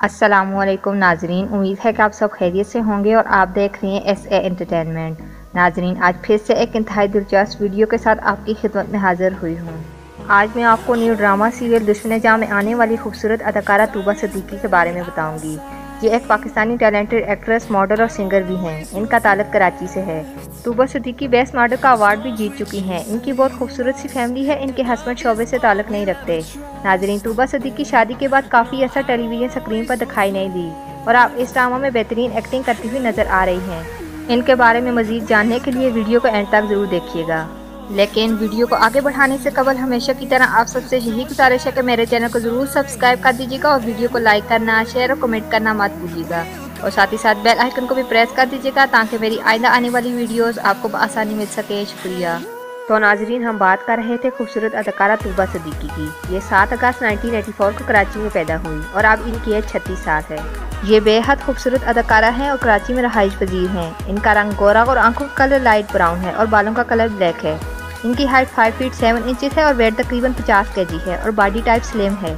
अस्सलामुअलैकुम नाजरीन, उम्मीद है कि आप सब खैरियत से होंगे और आप देख रहे हैं SA एंटरटेनमेंट। नाजरीन, आज फिर से एक इंतहाई दिलचस्प वीडियो के साथ आपकी खिदमत में हाजिर हुई हूँ। आज मैं आपको न्यू ड्रामा सीरियल दुश्मन जां में आने वाली खूबसूरत अदाकारा तूबा सिद्दीकी के बारे में बताऊंगी। ये एक पाकिस्तानी टैलेंटेड एक्ट्रेस, मॉडल और सिंगर भी हैं। इनका ताल्लुक कराची से है। तूबा सिद्दीकी बेस्ट मॉडल का अवार्ड भी जीत चुकी हैं। इनकी बहुत खूबसूरत सी फैमिली है। इनके हस्बैंड शोबे से ताल्लुक नहीं रखते। नाजरीन, तूबा सिद्दीकी शादी के बाद काफ़ी ऐसा टेलीविजन स्क्रीन पर दिखाई नहीं दी और आप इस ड्रामा में बेहतरीन एक्टिंग करती हुई नजर आ रही हैं। इनके बारे में मजीद जानने के लिए वीडियो को एंड तक ज़रूर देखिएगा। लेकिन वीडियो को आगे बढ़ाने से कबल हमेशा की तरह आप सबसे यही गुजारिश है कि मेरे चैनल को ज़रूर सब्सक्राइब कर दीजिएगा और वीडियो को लाइक करना, शेयर और कमेंट करना मत भूलिएगा और साथ ही साथ बेल आइकन को भी प्रेस कर दीजिएगा ताकि मेरी आइंदा आने वाली वीडियोस आपको आसानी मिल सके। शुक्रिया। तो नाजरीन, हम बात कर रहे थे खूबसूरत अदाकारा तूबा सिद्दीकी की। ये 7 अगस्त 1984 को कराची में पैदा हुई और अब इनकी एज 36 साल है। ये बेहद खूबसूरत अदाकारा हैं और कराची में रहाइश पजीर हैं। इनका रंग गोरा और आंखों का कलर लाइट ब्राउन है और बालों का कलर ब्लैक है। इनकी हाइट 5 फीट 7 इंचेस है और वेट तकरीबन 50 kg है और बॉडी टाइप स्लिम है।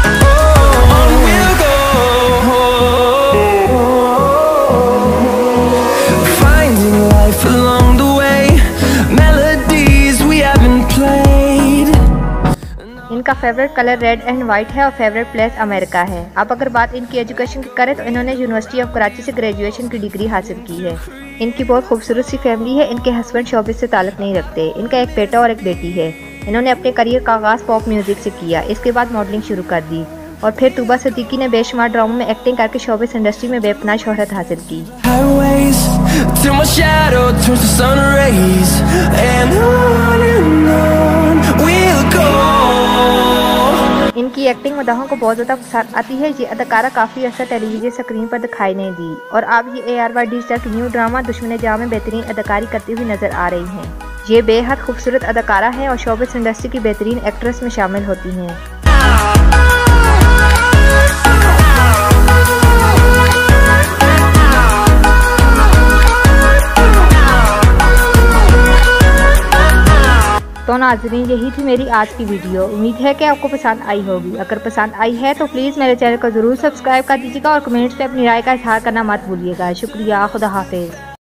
इनका favourite colour red and white है और फेवरेट प्लेस अमेरिका है। अब अगर बात इनकी एजुकेशन की करें तो इन्होंने यूनिवर्सिटी ऑफ कराची से ग्रेजुएशन की डिग्री हासिल की है। इनकी बहुत खूबसूरत सी फैमिली है। इनके हस्बैंड शोबे से ताल्लुक नहीं रखते। इनका एक बेटा और एक बेटी है। इन्होंने अपने करियर का आगाज़ पॉप म्यूजिक से किया। इसके बाद मॉडलिंग शुरू कर दी और फिर तूबा सिद्दीकी ने बेशुमार ड्रामों में एक्टिंग करके शोबिस इंडस्ट्री में बेपनाह शोहरत हासिल की। इनकी एक्टिंग मदाहों को बहुत ज़्यादा पसंद आती है। ये अदाकारा काफ़ी अर्सा टेलीविजन स्क्रीन पर दिखाई नहीं दी और अब ये ARY डिजिटल की न्यू ड्रामा दुश्मन जां में बेहतरीन अदाकारी करती हुई नजर आ रही हैं। ये बेहद खूबसूरत अदाकारा हैं और शोबिस इंडस्ट्री की बेहतरीन एक्ट्रेस में शामिल होती हैं। तो नाजरीन, यही थी मेरी आज की वीडियो। उम्मीद है कि आपको पसंद आई होगी। अगर पसंद आई है तो प्लीज़ मेरे चैनल को ज़रूर सब्सक्राइब कर दीजिएगा और कमेंट्स पे अपनी राय का इज़हार करना मत भूलिएगा। शुक्रिया। खुदा हाफिज़।